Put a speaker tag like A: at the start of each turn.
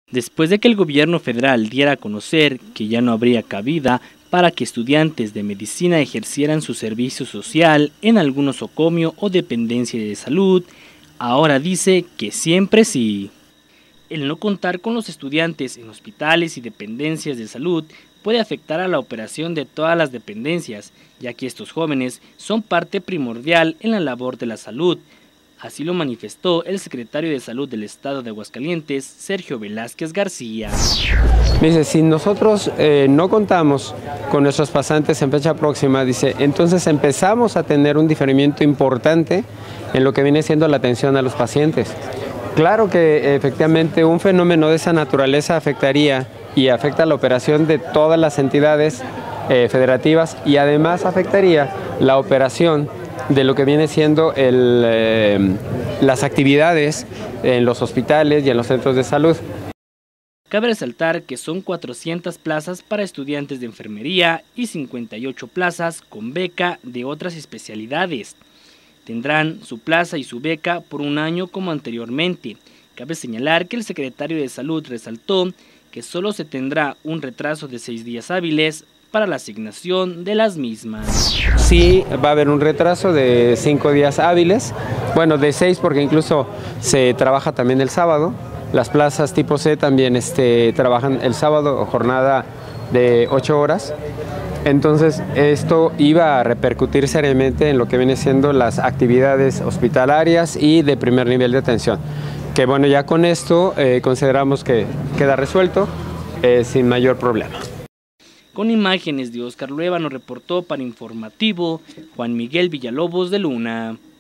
A: Después de que el gobierno federal diera a conocer que ya no habría cabida para que estudiantes de medicina ejercieran su servicio social en algún nosocomio o dependencia de salud, ahora dice que siempre sí. El no contar con los estudiantes en hospitales y dependencias de salud puede afectar a la operación de todas las dependencias, ya que estos jóvenes son parte primordial en la labor de la salud. Así lo manifestó el secretario de Salud del Estado de Aguascalientes, Sergio Velázquez García.
B: Dice, si nosotros no contamos con nuestros pasantes en fecha próxima, dice, entonces empezamos a tener un diferimiento importante en lo que viene siendo la atención a los pacientes. Claro que efectivamente un fenómeno de esa naturaleza afectaría y afecta la operación de todas las entidades federativas y además afectaría la operación de lo que viene siendo las actividades en los hospitales y en los centros de salud.
A: Cabe resaltar que son 400 plazas para estudiantes de enfermería y 58 plazas con beca de otras especialidades. Tendrán su plaza y su beca por un año como anteriormente. Cabe señalar que el secretario de Salud resaltó que solo se tendrá un retraso de 6 días hábiles para la asignación de las mismas.
B: Sí, va a haber un retraso de 5 días hábiles, bueno, de 6 porque incluso se trabaja también el sábado. Las plazas tipo C también trabajan el sábado, jornada de 8 horas. Entonces, esto iba a repercutir seriamente en lo que viene siendo las actividades hospitalarias y de primer nivel de atención. Que bueno, ya con esto consideramos que queda resuelto sin mayor problema.
A: Con imágenes de Oscar Lueva nos reportó para Informativo Juan Miguel Villalobos de Luna.